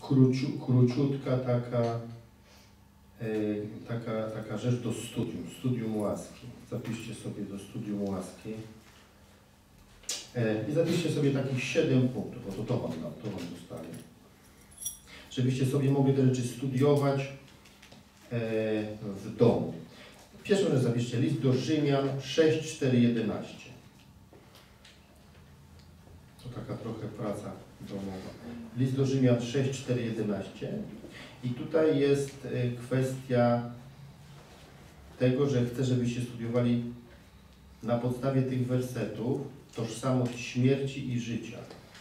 króciutka taka rzecz do studium łaski. Zapiszcie sobie do studium łaski. I zapiszcie sobie takich 7 punktów, bo to wam zostaje. Żebyście sobie mogli te rzeczy studiować w domu. Pierwszą rzecz zapiszcie list do Rzymian 6, 4, 11. To taka trochę praca domowa. List do Rzymian 6, 4, 11. I tutaj jest kwestia tego, że chcę, żebyście studiowali na podstawie tych wersetów tożsamość śmierci i życia.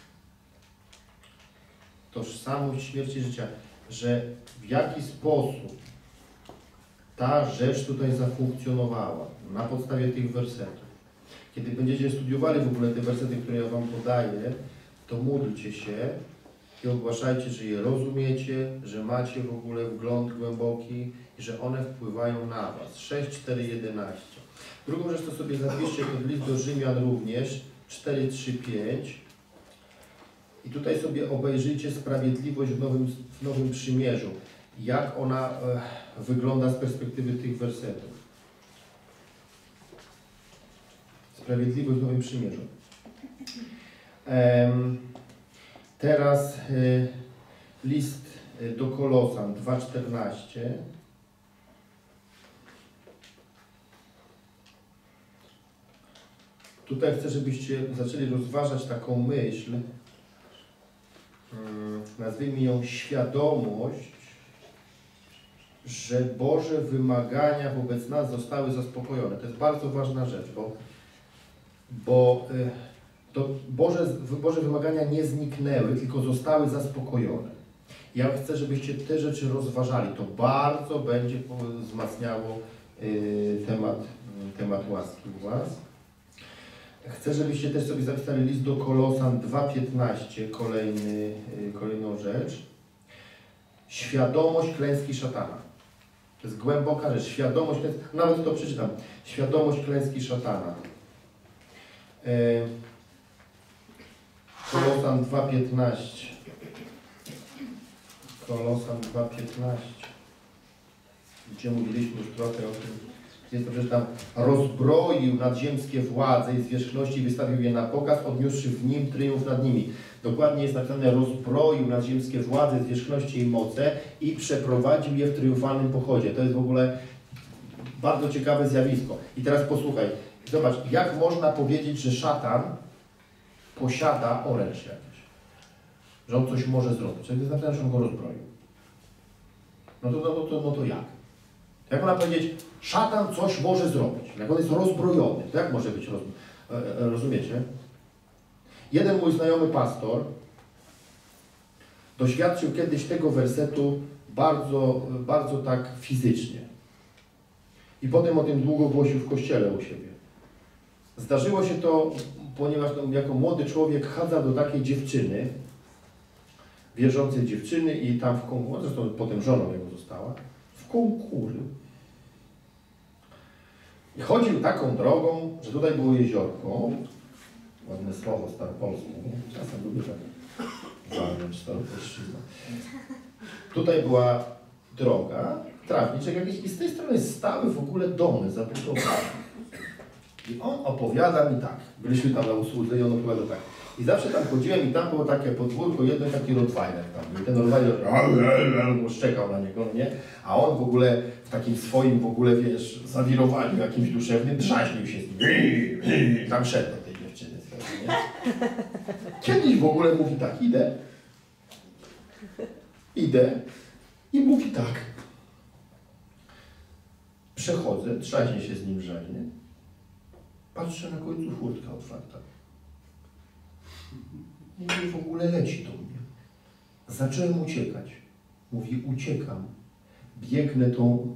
Tożsamość śmierci i życia. Że w jaki sposób ta rzecz tutaj zafunkcjonowała na podstawie tych wersetów. Kiedy będziecie studiowali w ogóle te wersety, które ja wam podaję, to módlcie się i ogłaszajcie, że je rozumiecie, że macie w ogóle wgląd głęboki i że one wpływają na was. 6, 4, 11. Drugą rzecz to sobie zapiszcie ten list do Rzymian również 4, 3, 5. I tutaj sobie obejrzyjcie sprawiedliwość w Nowym Przymierzu. Jak ona wygląda z perspektywy tych wersetów. Sprawiedliwość w Nowym Przymierzu. Teraz list do Kolosan 2,14. Tutaj chcę, żebyście zaczęli rozważać taką myśl, nazwijmy ją świadomość, że Boże wymagania wobec nas zostały zaspokojone. To jest bardzo ważna rzecz, bo to Boże wymagania nie zniknęły, tylko zostały zaspokojone. Ja chcę, żebyście te rzeczy rozważali. To bardzo będzie wzmacniało temat łaski u was. Chcę, żebyście też sobie zapisali list do Kolosan 2,15, kolejną rzecz. Świadomość klęski szatana. To jest głęboka rzecz. Świadomość, nawet to przeczytam. Świadomość klęski szatana. Kolosan 2,15. Kolosan 2,15. Gdzie mówiliśmy już trochę o tym. Jest to, że tam rozbroił nadziemskie władze i zwierzchności i wystawił je na pokaz, odniósłszy w nim tryumf nad nimi. Dokładnie jest napisane, rozbroił nadziemskie władze, zwierzchności i moce i przeprowadził je w triumfalnym pochodzie. To jest w ogóle bardzo ciekawe zjawisko. I teraz posłuchaj, zobacz, jak można powiedzieć, że szatan posiada oręż jakiś, że on coś może zrobić. To jest napisane, że on go rozbroił. No to jak? Jak można powiedzieć, szatan coś może zrobić, jak on jest rozbrojony, to jak może być rozbrojony? Rozumiecie? Jeden mój znajomy pastor doświadczył kiedyś tego wersetu bardzo tak fizycznie. I potem o tym długo głosił w kościele u siebie. Zdarzyło się to, ponieważ jako młody człowiek chadza do takiej dziewczyny, wierzącej dziewczyny i tam w konkursie, zresztą potem żoną jego została, w konkury. I chodził taką drogą, że tutaj było jeziorko, ładne słowo staropolskie, nie? Czasem lubię tak zamiast staropolszczyzna. Tutaj była droga, trawniczek jakiś i z tej strony stały w ogóle domy zabudowane. I on opowiada mi tak, byliśmy tam na usłudze i on opowiada tak. I zawsze tam chodziłem i tam było takie podwórko, jeden taki Rottweiler tam. I ten Rottweiler szczekał na niego, nie? A on w ogóle w takim swoim w ogóle, wiesz, zawirowaniu jakimś duszewnym drażnił się z nim. Tam szedł do tej dziewczyny. Nie? Kiedyś w ogóle mówi tak, idę i mówi tak. Przechodzę, trzaśnie się z nim rzeźnie. Patrzę na końcu furtka otwarta. I w ogóle leci do mnie. Zacząłem uciekać. Mówi, uciekam. Biegnę to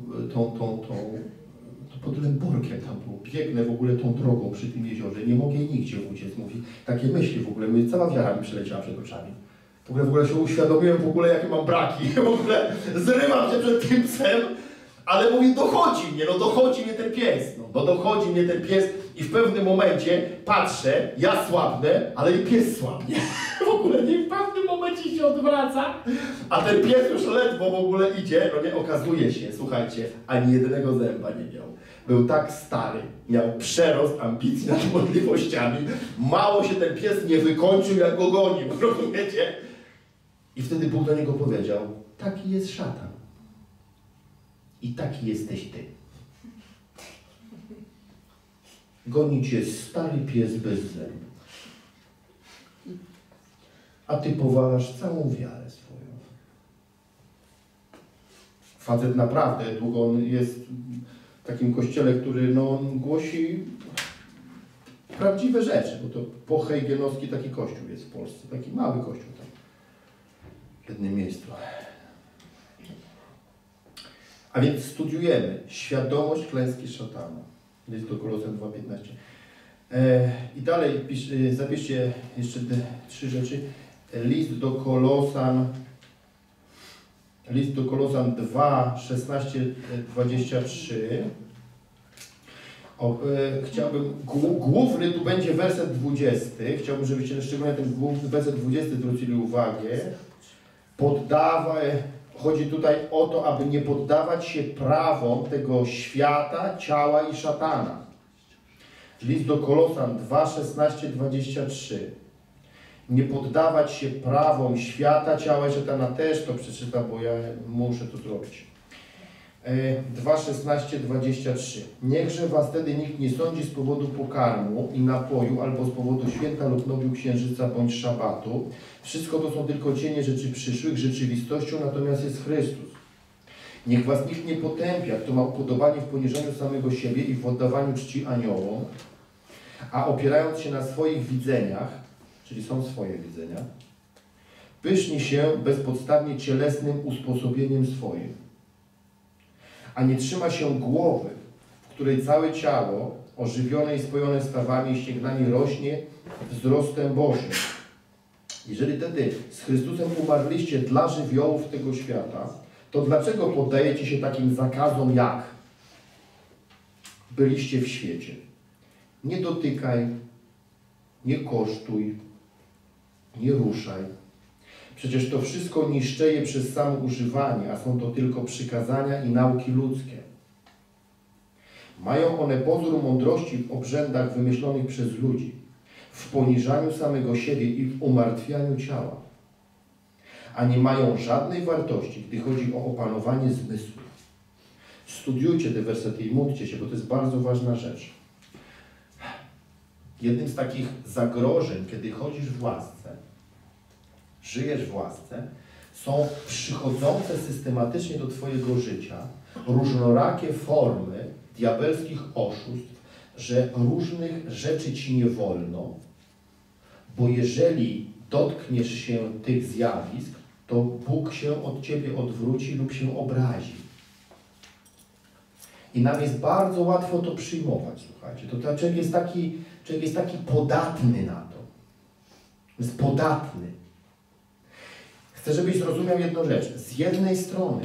pod Lęborkiem tam było. Biegnę w ogóle tą drogą przy tym jeziorze. Nie mogę nigdzie uciec. Mówi, takie myśli w ogóle. Cała wiara mi przeleciała przed oczami. W ogóle się uświadomiłem w ogóle, jakie mam braki. W ogóle zrywam się przed tym psem. Ale mówi, dochodzi mnie ten pies. No dochodzi mnie ten pies i w pewnym momencie patrzę, ja słabnę, ale i pies słabnie. W ogóle nie w pewnym momencie się odwraca, a ten pies już ledwo w ogóle idzie, no nie, okazuje się, słuchajcie, ani jednego zęba nie miał. Był tak stary, miał przerost ambicji nad możliwościami, mało się ten pies nie wykończył, jak go gonił, rozumiecie? I wtedy Bóg do niego powiedział, taki jest szatan. I taki jesteś ty. Goni cię stary pies bez zębów. A ty powalasz całą wiarę swoją. Facet naprawdę długo on jest w takim kościele, który no, głosi prawdziwe rzeczy, bo to pohejgenowski taki kościół jest w Polsce, taki mały kościół tam w jednym miejscu. A więc studiujemy świadomość klęski szatana. List do Kolosan 2,15. I dalej zapiszcie jeszcze te 3 rzeczy. List do Kolosan 2, 16, 23. Chciałbym, główny tu będzie werset 20. Chciałbym, żebyście szczególnie ten główny werset 20 zwrócili uwagę. Chodzi tutaj o to, aby nie poddawać się prawom tego świata, ciała i szatana. List do Kolosan 2, 16, 23. Nie poddawać się prawom świata, ciała i szatana. Też to przeczytam, bo ja muszę to zrobić. 2, 16, 23. Niechże was wtedy nikt nie sądzi z powodu pokarmu i napoju, albo z powodu święta lub nowiu księżyca bądź szabatu. Wszystko to są tylko cienie rzeczy przyszłych, rzeczywistością natomiast jest Chrystus. Niech was nikt nie potępia, kto ma upodobanie w poniżeniu samego siebie i w oddawaniu czci aniołom, a opierając się na swoich widzeniach, czyli są swoje widzenia, pyszni się bezpodstawnie cielesnym usposobieniem swoim, a nie trzyma się głowy, w której całe ciało, ożywione i spojone stawami i ścięgnami, rośnie wzrostem Bożym. Jeżeli wtedy z Chrystusem umarliście dla żywiołów tego świata, to dlaczego poddajecie się takim zakazom jak byliście w świecie? Nie dotykaj, nie kosztuj, nie ruszaj. Przecież to wszystko niszczeje przez samo używanie, a są to tylko przykazania i nauki ludzkie. Mają one pozór mądrości w obrzędach wymyślonych przez ludzi, w poniżaniu samego siebie i w umartwianiu ciała, a nie mają żadnej wartości, gdy chodzi o opanowanie zmysłów. Studiujcie te wersety i módlcie się, bo to jest bardzo ważna rzecz. Jednym z takich zagrożeń, kiedy chodzisz w łasce, żyjesz w łasce, są przychodzące systematycznie do twojego życia różnorakie formy diabelskich oszustw, że różnych rzeczy ci nie wolno, bo jeżeli dotkniesz się tych zjawisk, to Bóg się od ciebie odwróci lub się obrazi. I nam jest bardzo łatwo to przyjmować, słuchajcie. To człowiek jest taki podatny na to. Jest podatny. Chcę, żebyś zrozumiał jedną rzecz. Z jednej strony,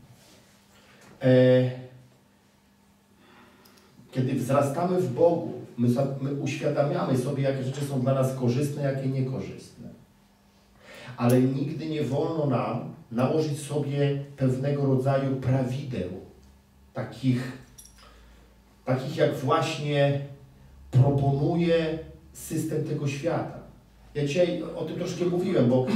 kiedy wzrastamy w Bogu, my uświadamiamy sobie, jakie rzeczy są dla nas korzystne, jakie niekorzystne. Ale nigdy nie wolno nam nałożyć sobie pewnego rodzaju prawideł, takich jak właśnie proponuje system tego świata. Ja dzisiaj o tym troszkę mówiłem, bo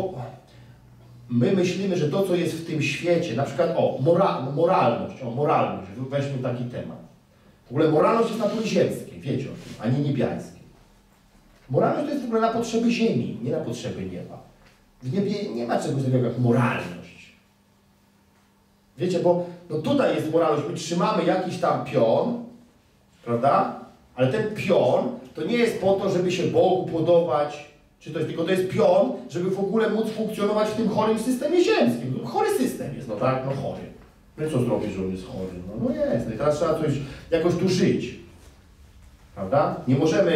my myślimy, że to, co jest w tym świecie, na przykład moralność, weźmy taki temat. W ogóle moralność jest natury ziemskiej, wiecie o tym, a nie niebiańskiej. Moralność to jest w ogóle na potrzeby ziemi, nie na potrzeby nieba. W niebie nie ma czegoś takiego jak moralność. Wiecie, bo no tutaj jest moralność, my trzymamy jakiś tam pion, prawda? Ale ten pion to nie jest po to, żeby się Bogu podobać, czy coś, tylko to jest pion, żeby w ogóle móc funkcjonować w tym chorym systemie ziemskim. Chory system jest, no tak, no chory. No i co zrobić, że on jest chory? No jest, no i teraz trzeba jakoś tu żyć. Prawda? Nie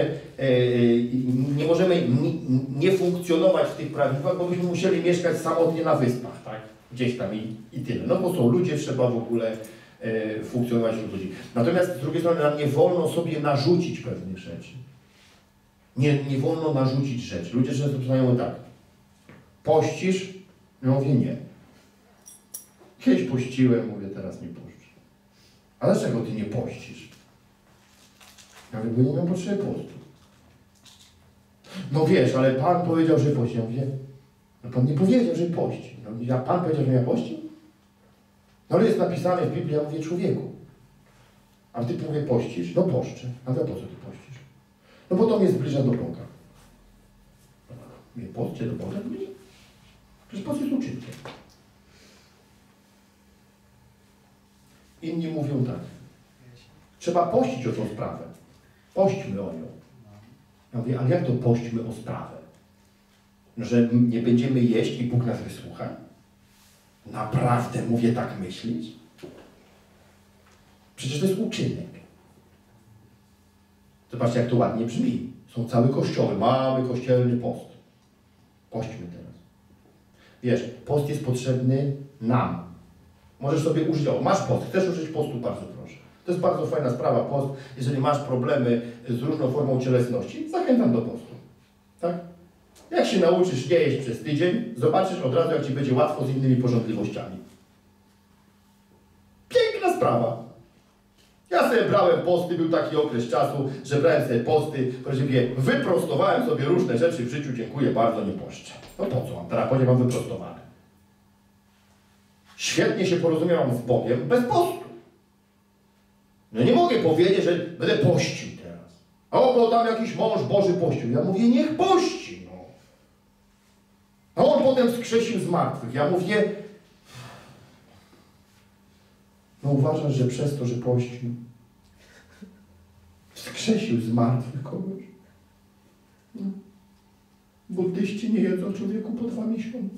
możemy nie funkcjonować w tych prawidłach, bo byśmy musieli mieszkać samotnie na wyspach, tak? Gdzieś tam i tyle. No bo są ludzie, trzeba w ogóle funkcjonować wśród ludzi. Natomiast z drugiej strony nam nie wolno sobie narzucić pewnych rzeczy. Nie wolno narzucić rzeczy. Ludzie często pytają tak. Pościsz? Ja mówię, nie. Kiedyś pościłem, mówię, teraz nie poszczę. A dlaczego ty nie pościsz? Ja mówię, bo nie mam potrzeby postu. No wiesz, ale Pan powiedział, że pości. Ja mówię, no Pan nie powiedział, że pości. No, Pan powiedział, że ja pości? No ale jest napisane w Biblii, ja mówię, człowieku. A ty mówię, pościsz? No poszczę. A to po co ty pościsz? No bo to mnie zbliża do Boga. Mówię, poście do Boga? Przecież post jest uczynkiem. Inni mówią tak. Trzeba pościć o tą sprawę. Pośćmy o nią. Ja mówię, ale jak to pośćmy o sprawę? Że nie będziemy jeść i Bóg nas wysłucha? Naprawdę mówię tak myślić? Przecież to jest uczynek. Zobaczcie, jak to ładnie brzmi. Są całe kościoły. Mamy kościelny post. Pośćmy teraz. Wiesz, post jest potrzebny nam. Możesz sobie użyć, masz post, chcesz użyć postu, bardzo proszę. To jest bardzo fajna sprawa, post. Jeżeli masz problemy z różną formą cielesności, zachęcam do postu. Tak? Jak się nauczysz nie jeść przez tydzień, zobaczysz od razu, jak ci będzie łatwo z innymi pożądliwościami. Piękna sprawa. Ja sobie brałem posty, był taki okres czasu, że brałem sobie posty, wyprostowałem sobie różne rzeczy w życiu, dziękuję bardzo, nie poszczę. No po co mam? Teraz mam wyprostowane. Świetnie się porozumiałam z Bogiem bez postu. No nie mogę powiedzieć, że będę pościł teraz. O, bo tam jakiś mąż Boży pościł. Ja mówię, niech pości, no. A on potem wskrzesił z martwych. Ja mówię, no uważasz, że przez to, że pościł, wskrzesił z martwych kogoś? No. Buddyści nie jedzą człowieku po 2 miesiące.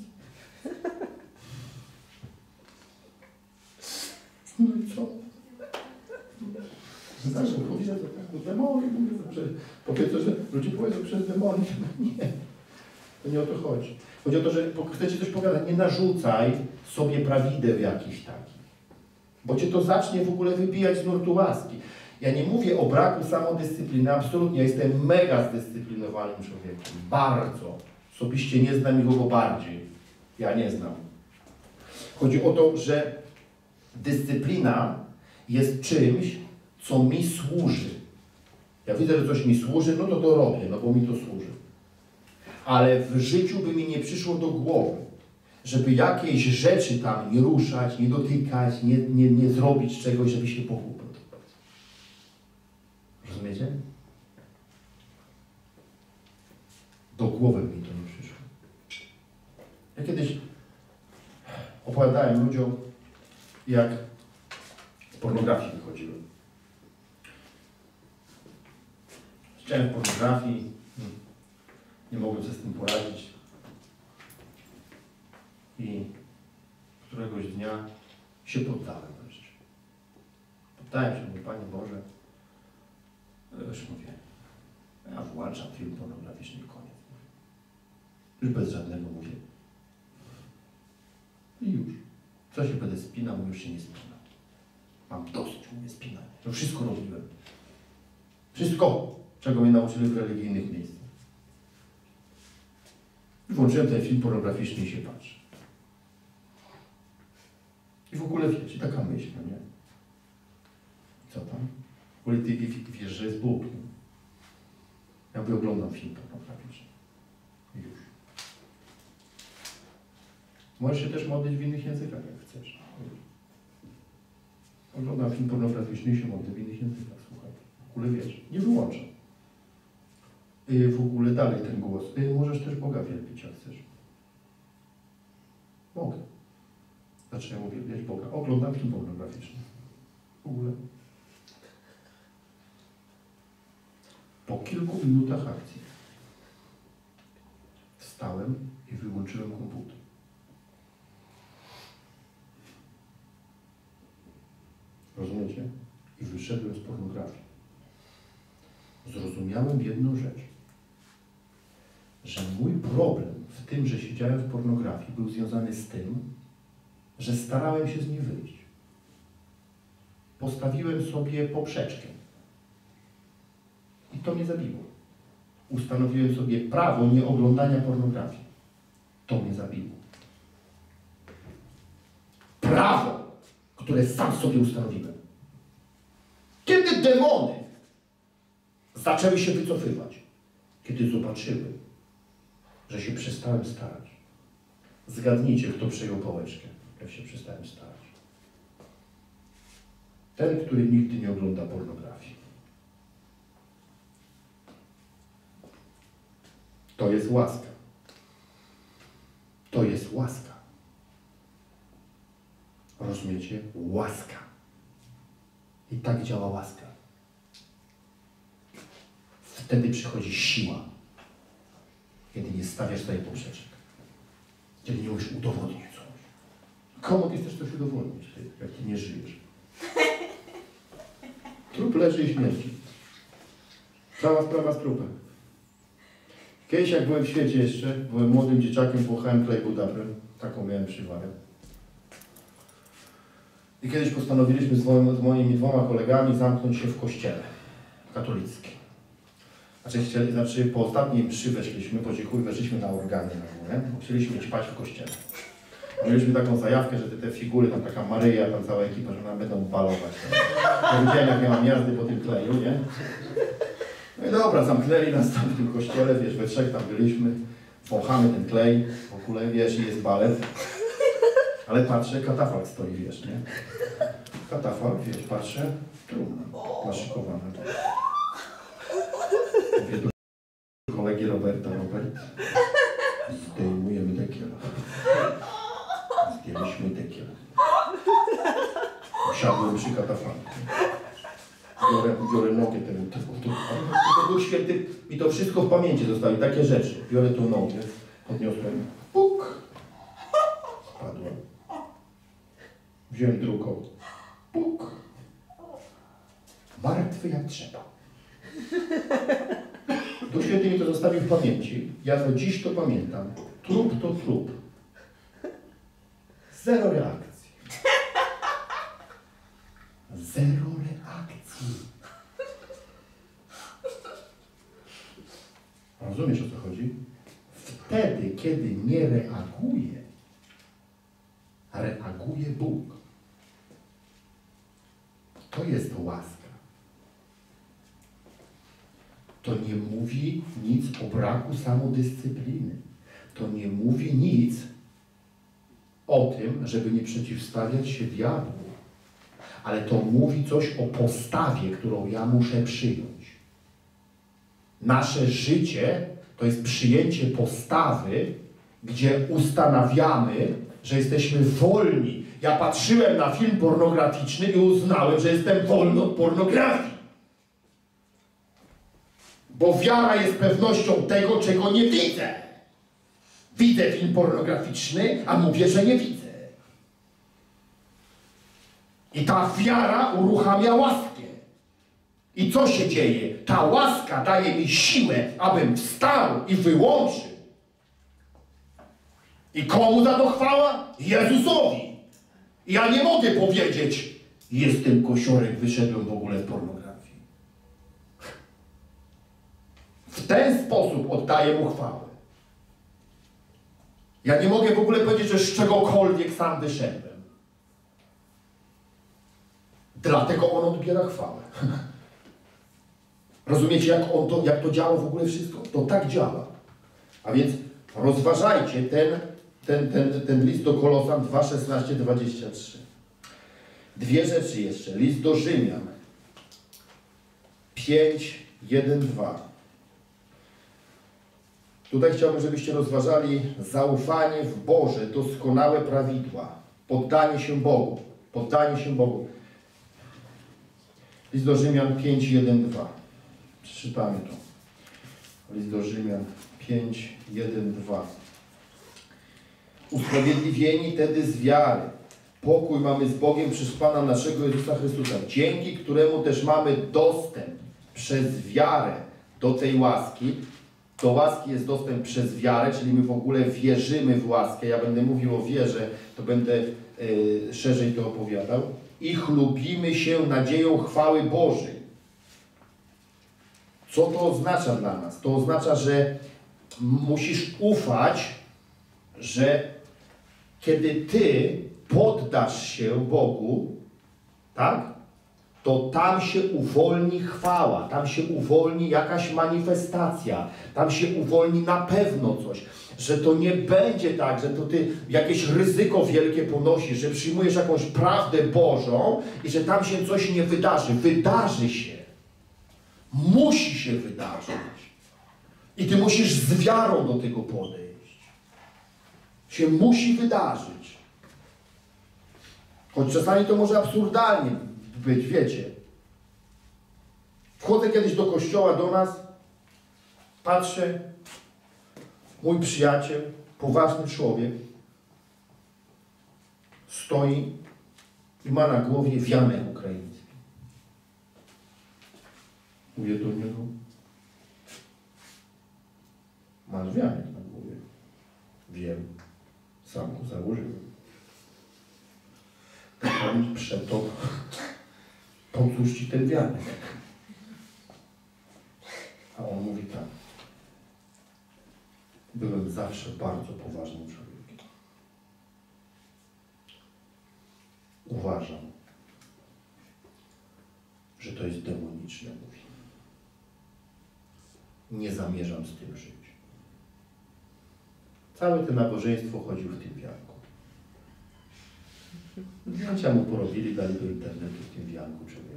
No i co? Zawsze powiedzą, że demony, powiedzą, że ludzie powiedzą przez demony. Nie. To nie o to chodzi. Chodzi o to, że chcecie coś pogadać, nie narzucaj sobie prawideł jakichś takich. Bo cię to zacznie w ogóle wybijać z nurtu łaski. Ja nie mówię o braku samodyscypliny, absolutnie. Ja jestem mega zdyscyplinowanym człowiekiem. Bardzo. Osobiście nie znam nikogo bardziej. Ja nie znam. Chodzi o to, że dyscyplina jest czymś, co mi służy. Ja widzę, że coś mi służy, no to robię, no bo mi to służy. Ale w życiu by mi nie przyszło do głowy, żeby jakiejś rzeczy tam nie ruszać, nie dotykać, nie zrobić czegoś, żeby się pokłócić. Rozumiecie? Do głowy mi to nie przyszło. Ja kiedyś opowiadałem ludziom, jak z pornografii wychodziłem. Chciałem w pornografii, nie mogłem sobie z tym poradzić. I któregoś dnia się poddałem wreszcie. Poddałem się, mówię, Panie Boże, już mówię, ja włączam film pornograficzny i koniec. Już bez żadnego mówię. I już. Co się będę spinał, już się nie spinał. Mam dosyć, mówię, spinania. To wszystko robiłem. Wszystko, czego mnie nauczyli w religijnych miejscach. Włączyłem ten film pornograficzny i się patrzę. I w ogóle wiecie, taka myśl, no nie? Co tam? W ogóle ty wiesz, że jest Bóg. Nie? Ja mówię, oglądam film pornograficzny. I już. Możesz się też modlić w innych językach, jak chcesz. Oglądam film pornograficzny i się modlę w innych językach, słuchaj. W ogóle wiesz, nie wyłączam. W ogóle dalej ten głos. Możesz też Boga wielbić, jak chcesz. Mogę. Zacząłem uwielbiać Boga. Oglądam film pornograficzny. W ogóle. Po kilku minutach akcji wstałem i wyłączyłem komputer. Rozumiecie? I wyszedłem z pornografii. Zrozumiałem jedną rzecz. Że mój problem w tym, że siedziałem w pornografii, był związany z tym, że starałem się z niej wyjść. Postawiłem sobie poprzeczkę. I to mnie zabiło. Ustanowiłem sobie prawo nieoglądania pornografii. To mnie zabiło. Prawo, które sam sobie ustanowiłem. Kiedy demony zaczęły się wycofywać, kiedy zobaczyły, że się przestałem starać. Zgadnijcie, kto przejął pałeczkę, jak się przestałem starać. Ten, który nigdy nie ogląda pornografii. To jest łaska. To jest łaska. Rozumiecie? Łaska. I tak działa łaska. Wtedy przychodzi siła. Kiedy nie stawiasz sobie poprzeczek. Kiedy nie musisz udowodnić coś. Komu ty chcesz coś udowodnić, jak ty nie żyjesz? Trup leży i śmierci. Cała sprawa z trupem. Kiedyś jak byłem w świecie jeszcze, byłem młodym dzieciakiem, włochałem klej budaprem. Taką miałem przywagę. I kiedyś postanowiliśmy z moimi 2 kolegami zamknąć się w kościele katolickim. Znaczy po ostatniej mszy weszliśmy, po cichu weszliśmy na organy na górę, bo chcieliśmy ćpać w kościele. Mieliśmy taką zajawkę, że te figury, tam taka Maryja, tam cała ekipa, że nam będą balować. Ja widziałem, jak miałam jazdy po tym kleju, nie? No i dobra, zamknęli nas tam w tym kościele, wiesz, we 3 tam byliśmy, wąchamy ten klej, w ogóle, wiesz, i jest balet. Ale patrzę, katafalk stoi, wiesz, nie? Katafalk, wiesz, patrzę, trumna naszykowana. Mówię do kolegi Roberta, Robert, zdejmujemy dekiel. Zdjęliśmy dekiel. Usiadłem przy katafalku. Biorę nogę temu. To Duch Święty mi to wszystko w pamięci zostawi, takie rzeczy. Biorę tą nogę, podniosłem, puk, spadła. Wziąłem drugą, puk, martwy jak trzeba. Duch Święty mi to zostawił w pamięci. Ja do dziś to pamiętam. Trup to trup. Zero reakcji. Zero reakcji. Rozumiesz, o co chodzi? Wtedy, kiedy nie reaguje, reaguje Bóg. To jest łaska. To nie mówi nic o braku samodyscypliny. To nie mówi nic o tym, żeby nie przeciwstawiać się diabłu. Ale to mówi coś o postawie, którą ja muszę przyjąć. Nasze życie to jest przyjęcie postawy, gdzie ustanawiamy, że jesteśmy wolni. Ja patrzyłem na film pornograficzny i uznałem, że jestem wolny od pornografii. Bo wiara jest pewnością tego, czego nie widzę. Widzę film pornograficzny, a mówię, że nie widzę. I ta wiara uruchamia łaskę. I co się dzieje? Ta łaska daje mi siłę, abym wstał i wyłączył. I komu za to chwała? Jezusowi. I ja nie mogę powiedzieć, jestem kosiorek, wyszedłem w ogóle z pornografii. W ten sposób oddaję mu chwałę. Ja nie mogę w ogóle powiedzieć, że z czegokolwiek sam wyszedłem. Dlatego on odbiera chwałę. Rozumiecie, jak to działa w ogóle wszystko? To tak działa. A więc rozważajcie ten list do Kolosan 2:16-23. 2 rzeczy jeszcze. List do Rzymian 5:1-2. Tutaj chciałbym, żebyście rozważali zaufanie w Boże, doskonałe prawidła, poddanie się Bogu. Poddanie się Bogu. List do Rzymian 5:1-2. Przeczytamy to. List do Rzymian 5:1-2. Usprawiedliwieni tedy z wiary. Pokój mamy z Bogiem przez Pana naszego Jezusa Chrystusa, dzięki któremu też mamy dostęp przez wiarę do tej łaski. Do łaski jest dostęp przez wiarę, czyli my w ogóle wierzymy w łaskę. Ja będę mówił o wierze, to będę szerzej to opowiadał. I chlubimy się nadzieją chwały Bożej. Co to oznacza dla nas? To oznacza, że musisz ufać że kiedy Ty poddasz się Bogu, tak? To tam się uwolni chwała, tam się uwolni jakaś manifestacja, tam się uwolni na pewno coś, że to nie będzie tak, że to Ty jakieś ryzyko wielkie ponosisz, że przyjmujesz jakąś prawdę Bożą i że tam się coś nie wydarzy. Wydarzy się. Musi się wydarzyć. I Ty musisz z wiarą do tego podejść. Się musi wydarzyć. Choć czasami to może absurdalnie być, wiecie. Wchodzę kiedyś do kościoła, do nas, patrzę, mój przyjaciel, poważny człowiek, stoi i ma na głowie wianek ukraiński. Mówię do niego, masz wianek na głowie. Wiem, sam go założyłem. On przeto, po cóż ci ten wianek? A on mówi tak. Byłem zawsze bardzo poważnym człowiekiem. Uważam, że to jest demoniczne, mówi. Nie zamierzam z tym żyć. Całe to nabożeństwo chodził w tym wianku. Zdjęcia mu porobili, dali do internetu w tym wianku człowieku.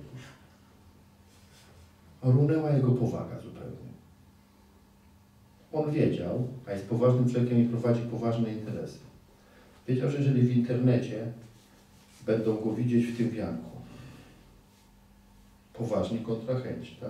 Runęła jego powaga zupełnie. On wiedział, a jest poważnym człowiekiem i prowadzi poważne interesy. Wiedział, że jeżeli w internecie będą go widzieć w tym wianku, poważni kontrahenci, tak?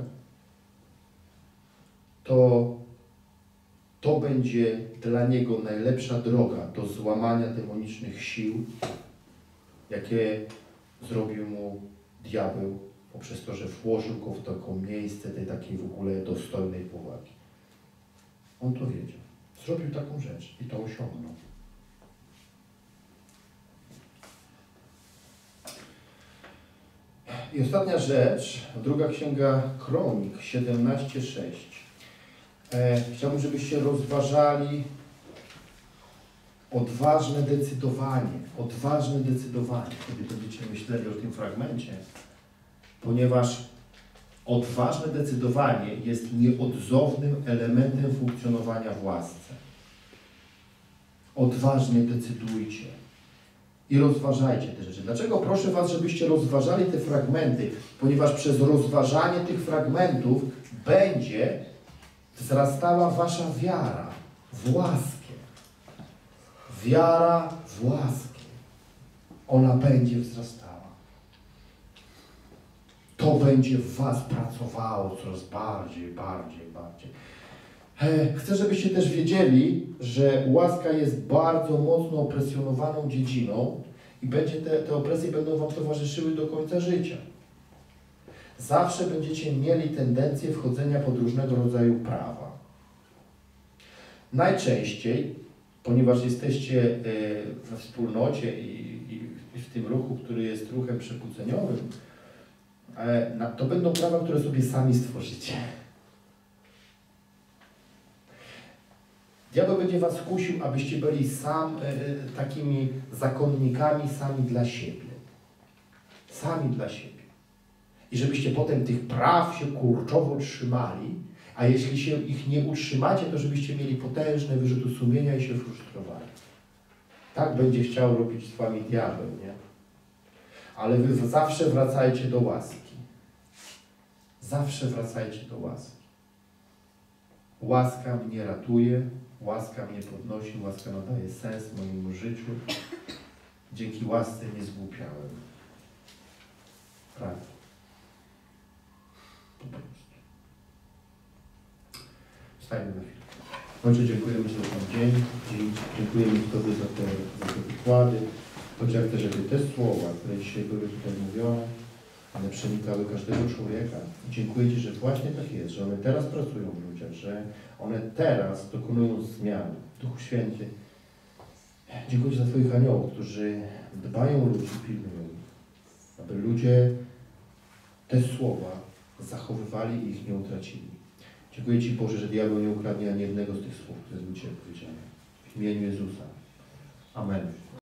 To będzie dla niego najlepsza droga do złamania demonicznych sił, jakie zrobił mu diabeł poprzez to, że włożył go w takie miejsce tej takiej w ogóle dostojnej powagi. On to wiedział. Zrobił taką rzecz i to osiągnął. I ostatnia rzecz, druga księga Kronik 17:6. Chciałbym, żebyście rozważali odważne decydowanie, kiedy będziecie myśleli o tym fragmencie, ponieważ odważne decydowanie jest nieodzownym elementem funkcjonowania w łasce. Odważnie decydujcie i rozważajcie te rzeczy. Dlaczego proszę Was, żebyście rozważali te fragmenty? Ponieważ przez rozważanie tych fragmentów będzie wzrastała Wasza wiara w łaskę. Wiara w łaskę. Ona będzie wzrastała. To będzie w Was pracowało coraz bardziej. Chcę, żebyście też wiedzieli, że łaska jest bardzo mocno opresjonowaną dziedziną i te opresje będą Wam towarzyszyły do końca życia. Zawsze będziecie mieli tendencję wchodzenia pod różnego rodzaju prawa. Najczęściej, ponieważ jesteście we wspólnocie i w tym ruchu, który jest ruchem przekłóceniowym, to będą prawa, które sobie sami stworzycie. Diabeł będzie Was kusił, abyście byli takimi zakonnikami sami dla siebie. Sami dla siebie. I żebyście potem tych praw się kurczowo trzymali, a jeśli się ich nie utrzymacie, to żebyście mieli potężne wyrzuty sumienia i się frustrowali. Tak będzie chciał robić z Wami diabeł, nie? Ale Wy zawsze wracajcie do łaski. Zawsze wracajcie do łaski. Łaska mnie ratuje, łaska mnie podnosi, łaska nadaje sens mojemu życiu. Dzięki łasce nie zgłupiałem. Prawda. Po prostu. Wstajmy na chwilę. Ojcze, dziękujemy Ci za ten dzień. Dziękujemy Tobie za te wykłady. Chociaż też, żeby te słowa, które dzisiaj były tutaj mówione, one przenikały każdego człowieka. I dziękuję Ci, że właśnie tak jest, że one teraz pracują w ludziach, że one teraz dokonują zmian. Duchu Święty, dziękuję Ci za Twoich aniołów, którzy dbają o ludzi, pilnują ich, aby ludzie te słowa zachowywali i ich nie utracili. Dziękuję Ci, Boże, że diabeł nie ukradnie ani jednego z tych słów, które z Ciebie powiedziane. W W imieniu Jezusa. Amen.